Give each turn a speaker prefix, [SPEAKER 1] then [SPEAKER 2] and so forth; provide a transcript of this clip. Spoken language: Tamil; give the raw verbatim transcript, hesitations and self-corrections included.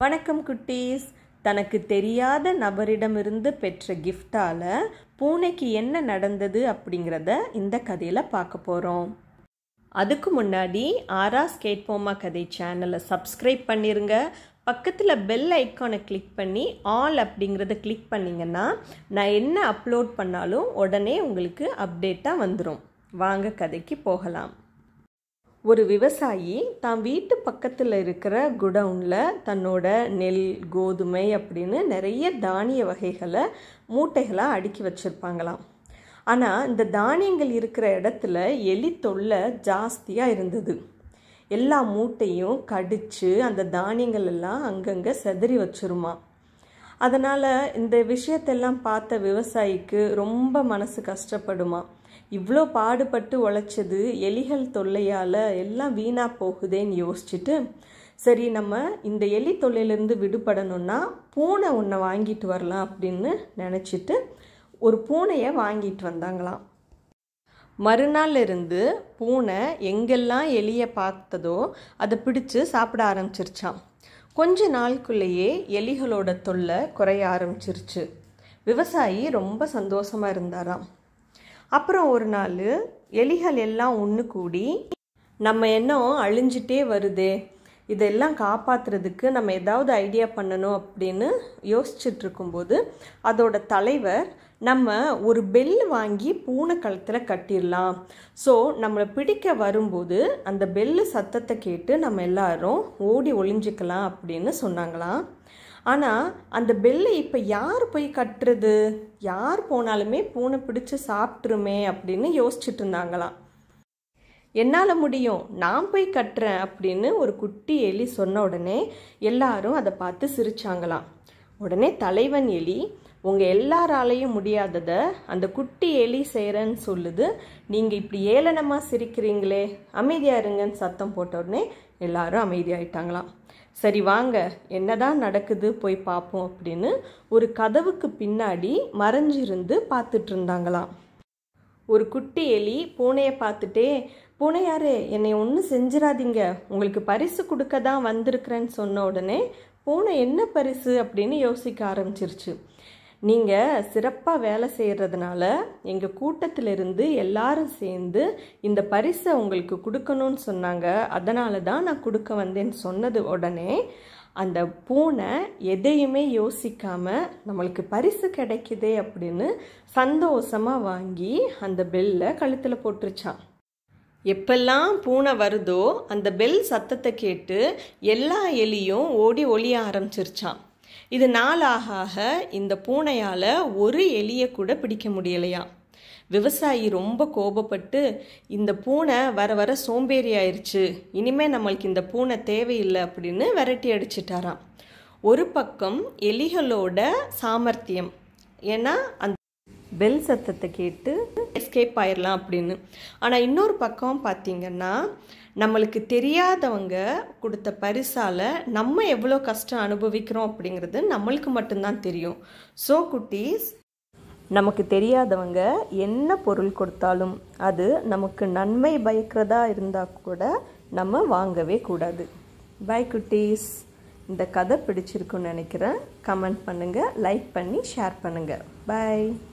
[SPEAKER 1] வணக்கம் குட்டீஸ். தனக்கு தெரியாத நபரிடமிருந்து பெற்ற கிஃப்டால பூனைக்கு என்ன நடந்தது அப்படிங்கிறத இந்த கதையில் பார்க்க போகிறோம். அதுக்கு முன்னாடி ஆராஸ் கேட்போமா கதை சேனலை சப்ஸ்கிரைப் பண்ணிருங்க. பக்கத்தில் பெல் ஐக்கானை கிளிக் பண்ணி ஆல் அப்படிங்கிறத கிளிக் பண்ணிங்கன்னா நான் என்ன அப்லோட் பண்ணாலும் உடனே உங்களுக்கு அப்டேட்டாக வந்துடும். வாங்க கதைக்கு போகலாம். ஒரு விவசாயி தான் வீட்டு பக்கத்தில் இருக்கிற குடவுனில் தன்னோட நெல், கோதுமை அப்படின்னு நிறைய தானிய வகைகளை மூட்டைகளாக அடுக்கி வச்சுருப்பாங்களாம். ஆனால் இந்த தானியங்கள் இருக்கிற இடத்துல எலி தொல்லை ஜாஸ்தியாக இருந்தது. எல்லா மூட்டையும் கடித்து அந்த தானியங்கள் எல்லாம் அங்கங்கே செதறி வச்சிருமா. அதனால் இந்த விஷயத்தெல்லாம் பார்த்த விவசாயிக்கு ரொம்ப மனசு கஷ்டப்படுமா. இவ்வளோ பாடுபட்டு உழைச்சது எலிகள் தொல்லையால் எல்லாம் வீணாக போகுதேன்னு யோசிச்சுட்டு, சரி நம்ம இந்த எலி தொல்லையிலேருந்து விடுபடணும்னா பூனை ஒன்றை வாங்கிட்டு வரலாம் அப்படின்னு நினச்சிட்டு ஒரு பூனையை வாங்கிட்டு வந்தாங்களாம். மறுநாள் இருந்து பூனை எங்கெல்லாம் எலியை பார்த்ததோ அதை பிடிச்சு சாப்பிட ஆரம்பிச்சிருச்சான். கொஞ்ச நாளுக்குள்ளேயே எலிகளோட தொல்லை குறைய ஆரம்பிச்சிருச்சு. விவசாயி ரொம்ப சந்தோஷமாக இருந்தாராம். அப்புறம் ஒரு நாள் எலிகள் எல்லாம் ஒன்று கூடி, நம்ம எண்ணம் அழிஞ்சிட்டே வருதே, இதெல்லாம் காப்பாற்றுறதுக்கு நம்ம ஏதாவது ஐடியா பண்ணணும் அப்படின்னு யோசிச்சுட்டு இருக்கும்போது அதோட தலைவர், நம்ம ஒரு பெல் வாங்கி பூனை கழுத்தில் கட்டிடலாம், ஸோ நம்மளை பிடிக்க வரும்போது அந்த பெல்லு சத்தத்தை கேட்டு நம்ம எல்லாரும் ஓடி ஒளிஞ்சிக்கலாம் அப்படின்னு சொன்னாங்களாம். ஆனால் அந்த பெல்லை இப்போ யார் போய் கட்டுறது, யார் போனாலுமே பூனை பிடிச்சி சாப்பிட்ருமே அப்படின்னு யோசிச்சுட்டு இருந்தாங்களாம். என்னால் முடியும், நான் போய் கட்டுறேன் அப்படின்னு ஒரு குட்டி எலி சொன்ன உடனே எல்லாரும் அதை பார்த்து சிரிச்சாங்களாம். உடனே தலைவன் எலி, உங்கள் எல்லாராலையும் முடியாததை அந்த குட்டி எலி செய்கிறேன்னு சொல்லுது, நீங்கள் இப்படி ஏளனமாக சிரிக்கிறீங்களே, அமைதியாக இருங்கன்னு சத்தம் போட்ட உடனே எல்லாரும் அமைதியாயிட்டாங்களாம். சரி வாங்க என்னதான் நடக்குது போய் பார்ப்போம் அப்படின்னு ஒரு கதவுக்கு பின்னாடி மறைஞ்சிருந்து பார்த்துட்டு இருந்தாங்களாம். ஒரு குட்டி எலி பூனையை பார்த்துட்டே, பூனையாரே என்னை ஒன்றும் செஞ்சிடாதீங்க, உங்களுக்கு பரிசு கொடுக்க தான் வந்திருக்கிறேன்னு சொன்ன உடனே பூனை என்ன பரிசு அப்படின்னு யோசிக்க ஆரம்பிச்சிருச்சு. நீங்கள் சிறப்பாக வேலை செய்கிறதுனால எங்கள் கூட்டத்திலிருந்து எல்லாரும் சேர்ந்து இந்த பரிசை உங்களுக்கு கொடுக்கணும்னு சொன்னாங்க, அதனால தான் நான் கொடுக்க வந்தேன்னு சொன்னது உடனே அந்த பூனை எதையுமே யோசிக்காமல் நம்மளுக்கு பரிசு கிடைக்குதே அப்படின்னு சந்தோஷமாக வாங்கி அந்த பெல்லை கழுத்தில் போட்டுருச்சான். எப்பெல்லாம் பூனை வருதோ அந்த பெல் சத்தத்தை கேட்டு எல்லா எலியும் ஓடி ஒளிய ஆரம்பிச்சிருச்சான். இது நாளாக ஆக இந்த பூனையால் ஒரு எலியை கூட பிடிக்க முடியலையா. விவசாயி ரொம்ப கோபப்பட்டு, இந்த பூனை வர வர சோம்பேறி ஆயிடுச்சு, இனிமேல் நம்மளுக்கு இந்த பூனை தேவையில்லை அப்படின்னு விரட்டி அடிச்சிட்டாராம். ஒரு பக்கம் எலிகளோட சாமர்த்தியம், ஏன்னா அந்த பெல் சத்தத்தை கேட்டு எஸ்கேப் ஆயிடலாம் அப்படின்னு. ஆனால் இன்னொரு பக்கம் பார்த்திங்கன்னா நம்மளுக்கு தெரியாதவங்க கொடுத்த பரிசால் நம்ம எவ்வளோ கஷ்டம் அனுபவிக்கிறோம் அப்படிங்கிறது நம்மளுக்கு மட்டும்தான் தெரியும். ஸோ குட்டீஸ், நமக்கு தெரியாதவங்க என்ன பொருள் கொடுத்தாலும் அது நமக்கு நன்மை பயக்கிறதா இருந்தால் கூட நம்ம வாங்கவே கூடாது. பை குட்டீஸ். இந்த கதை பிடிச்சிருக்குன்னு நினைக்கிறேன். கமெண்ட் பண்ணுங்கள், லைக் பண்ணி ஷேர் பண்ணுங்கள். பை.